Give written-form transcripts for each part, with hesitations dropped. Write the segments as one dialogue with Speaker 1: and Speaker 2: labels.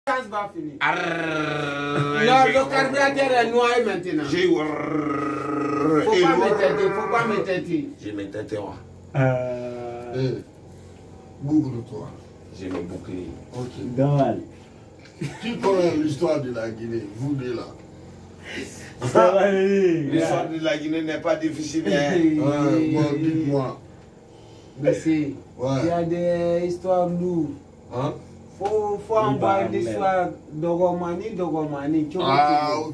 Speaker 1: Ça va finir. Le carburateur est noyé maintenant. Faut pas me têter.
Speaker 2: Je me tête.
Speaker 3: Boucle-toi.
Speaker 2: Je me boucler.
Speaker 3: Ok.
Speaker 4: Gamal.
Speaker 3: Qui connaît l'histoire de la Guinée? Vous deux là.
Speaker 4: Ça va aller.
Speaker 2: L'histoire de la Guinée n'est pas difficile.
Speaker 3: Bon, dites-moi.
Speaker 1: Monsieur,
Speaker 3: Ouais.
Speaker 1: il y a des histoires lourdes.
Speaker 3: Hein?
Speaker 1: Faut envoyer des histoires de Romanie.
Speaker 3: Ah, ok.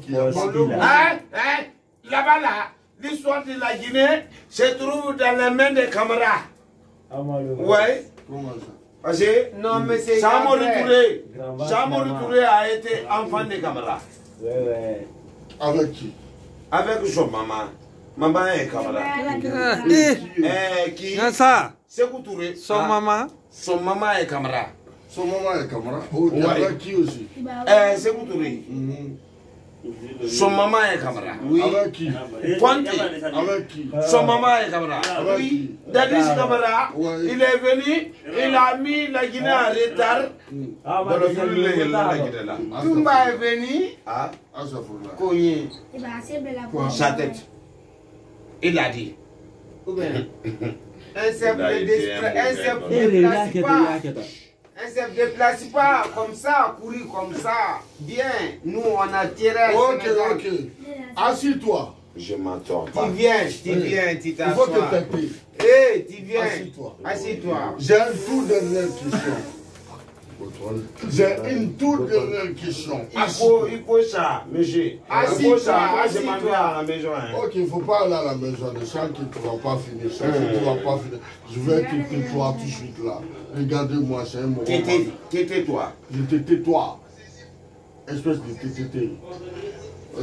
Speaker 2: Là-bas, là, l'histoire de la Guinée se trouve dans les mains des camarades. Ouais.
Speaker 3: Comment ça?
Speaker 2: Parce que
Speaker 1: Non, mais c'est
Speaker 2: Samori Touré a été enfant des camarades.
Speaker 4: Ouais.
Speaker 3: Avec qui?
Speaker 2: Avec son maman. Maman est camarade. Qui?
Speaker 5: Ça,
Speaker 2: Sékou Touré.
Speaker 5: son maman.
Speaker 2: Son maman est camarade.
Speaker 3: Son maman est camarade. Oh,
Speaker 2: Ouais.
Speaker 3: avec qui aussi?
Speaker 2: Sékou Touré.
Speaker 3: Mhm.
Speaker 2: Son maman est camarade.
Speaker 1: Oui.
Speaker 3: Avec qui?
Speaker 2: Conté.
Speaker 3: Avec qui?
Speaker 2: Son maman est camarade.
Speaker 3: Avec
Speaker 2: Oui.
Speaker 3: qui?
Speaker 2: Dadis camarade,
Speaker 3: Ouais.
Speaker 2: il est venu, il a mis la Guinée en retard. Dans le Guinée, la Guinée là.
Speaker 1: Toumba est venu,
Speaker 2: Ah,
Speaker 3: Ah, ça faut là.
Speaker 1: cogné.
Speaker 2: sa tête. Il a dit.
Speaker 1: Ou bien, un chef
Speaker 2: Il a
Speaker 1: ne
Speaker 2: été
Speaker 1: déplace pas. Un chef ne déplace pas comme ça, courir comme ça. Bien, nous on a tiré.
Speaker 3: Ok. Assis-toi.
Speaker 2: Je m'entends pas.
Speaker 1: Tu viens, tu
Speaker 3: Il faut
Speaker 1: t'assois.
Speaker 3: que tu t'aies.
Speaker 1: Hé, tu viens.
Speaker 3: Assis-toi.
Speaker 1: Assieds-toi.
Speaker 3: J'ai une toute dernière question. J'ai une toute dernière question.
Speaker 2: Il faut ça, monsieur.
Speaker 1: Assis-toi,
Speaker 2: Il faut ça. Je
Speaker 1: assis-toi.
Speaker 2: m'en vais à la maison. Hein.
Speaker 3: Ok, il ne faut pas aller à la maison. Je sens que tu ne vas pas finir. Je vais te tais-toi tout de suite là. Regardez-moi, c'est un moment.
Speaker 2: Tais-toi.
Speaker 3: Je te tais-toi. Espèce de tété. Ok.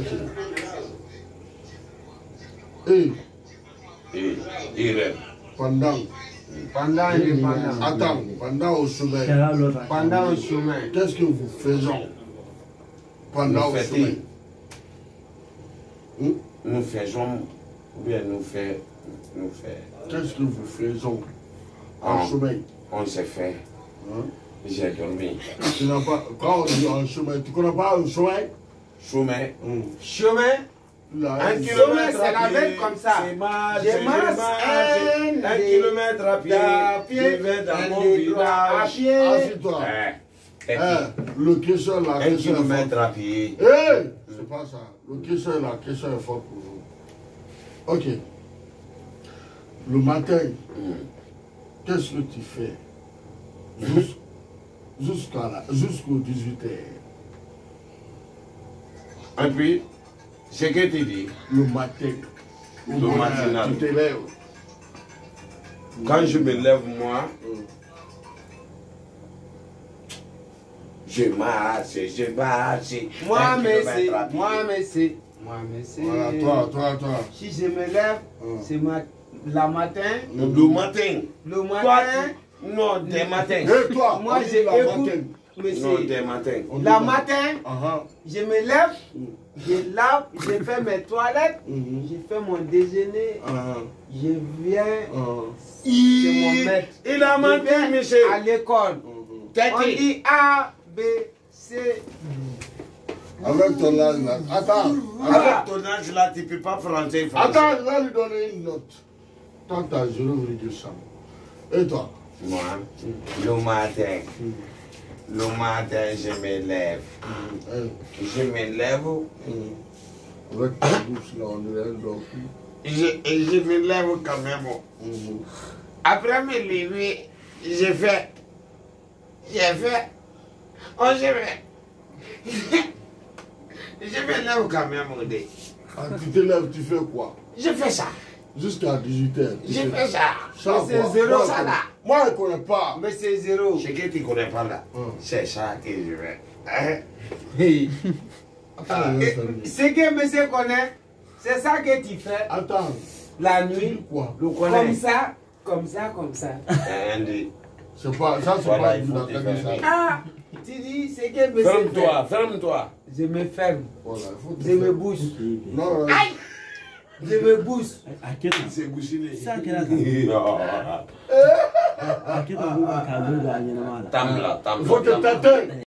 Speaker 3: Et
Speaker 2: Il rêve.
Speaker 3: pendant
Speaker 1: Pendant
Speaker 3: au sommeil,
Speaker 1: pendant le chemin.
Speaker 3: qu'est-ce que vous faisons pendant au sommeil?
Speaker 2: Nous faisons, ou bien nous fait.
Speaker 3: Qu'est-ce que vous faisons en
Speaker 2: Ah.
Speaker 3: sommeil?
Speaker 2: On s'est fait.
Speaker 3: Hein?
Speaker 2: J'ai dormi.
Speaker 3: Tu n'as pas, quand on dit en sommeil, tu ne connais pas le sommeil?
Speaker 2: Chemin.
Speaker 1: Chemin,
Speaker 3: Là,
Speaker 2: Un
Speaker 3: il-
Speaker 2: kilomètre
Speaker 1: c'est la
Speaker 2: à
Speaker 1: veine
Speaker 2: pied,
Speaker 1: comme ça.
Speaker 2: c'est marche,
Speaker 1: Je
Speaker 2: je
Speaker 1: marche
Speaker 2: marche.
Speaker 1: un
Speaker 2: Un kilomètre à pied, je vais dans mon
Speaker 1: à
Speaker 2: village.
Speaker 1: pied.
Speaker 3: Assis-toi. Le question, la
Speaker 2: Un
Speaker 3: question est forte.
Speaker 2: kilomètre à pied.
Speaker 3: C'est pas ça. La question est forte pour vous. Ok. Le matin, qu'est-ce que tu fais jusqu'au 18h?
Speaker 2: Et puis, ce que tu dis,
Speaker 3: Le matin.
Speaker 2: Le matinal.
Speaker 3: Tu te lèves.
Speaker 2: quand je me lève, moi, je marche.
Speaker 1: Moi,
Speaker 2: Un
Speaker 1: mais
Speaker 2: kilomètre
Speaker 1: c'est.
Speaker 2: à pied.
Speaker 1: Moi, mais c'est.
Speaker 3: Voilà, toi.
Speaker 1: Si je me lève, c'est la matin.
Speaker 2: Le matin.
Speaker 1: Le
Speaker 2: Toi,
Speaker 1: matin.
Speaker 2: non, des matins.
Speaker 3: Et toi,
Speaker 1: Moi,
Speaker 3: on dit
Speaker 1: j'ai
Speaker 3: la
Speaker 1: écoute.
Speaker 3: matin.
Speaker 2: Non,
Speaker 1: Monsieur,
Speaker 2: des matins.
Speaker 3: On dit
Speaker 1: la matin, je me lève, je lave, je fais mes toilettes, je fais mon déjeuner, je viens, c'est mon maître.
Speaker 2: Il a menti,
Speaker 1: Je viens
Speaker 2: monsieur.
Speaker 1: à l'école. On
Speaker 2: Tête.
Speaker 1: dit A, B, C.
Speaker 3: Avec ton âge là. Attends.
Speaker 2: Avec ton âge là, tu ne peux pas français.
Speaker 3: Attends, je vais lui donner une note. Tant t'as 0,5. Et toi?
Speaker 2: Moi, le matin, je me lève. Je me lève,
Speaker 3: Avec ta bouche là, on dirait un docu.
Speaker 2: je me lève quand même. Après me lever, je fais. Je me lève quand même.
Speaker 3: Ah, tu te lèves, tu fais quoi?
Speaker 2: Je fais ça.
Speaker 3: Jusqu'à 18h.
Speaker 2: Je fais ça.
Speaker 3: Ça,
Speaker 1: C'est
Speaker 3: quoi?
Speaker 1: zéro,
Speaker 3: Moi,
Speaker 1: ça, là.
Speaker 3: Moi, je ne connais pas.
Speaker 1: Mais c'est zéro.
Speaker 2: Ce que tu ne connais pas là, c'est ça que je fais. Hein?
Speaker 3: Attends, je vais faire mieux.
Speaker 1: Ce que monsieur connaît, c'est ça que tu fais
Speaker 3: Attends.
Speaker 1: la
Speaker 3: Tu dis
Speaker 1: nuit.
Speaker 3: quoi?
Speaker 1: Comme ça.
Speaker 2: Andy,
Speaker 3: C'est pas, ça, c'est
Speaker 2: Voilà,
Speaker 3: pas
Speaker 2: il
Speaker 3: une
Speaker 2: faut
Speaker 3: attaque,
Speaker 2: te
Speaker 3: ça.
Speaker 2: faire.
Speaker 1: Ah, tu dis ce que monsieur fait.
Speaker 2: ferme-toi.
Speaker 3: Voilà,
Speaker 1: Je me ferme.
Speaker 3: il faut te
Speaker 1: Je me
Speaker 3: faire.
Speaker 1: bouge.
Speaker 3: Non,
Speaker 1: Je me bouge.
Speaker 2: C'est bouchiné.
Speaker 4: Akita
Speaker 2: Tam là, tam
Speaker 3: il faut
Speaker 2: là.
Speaker 3: te tâter.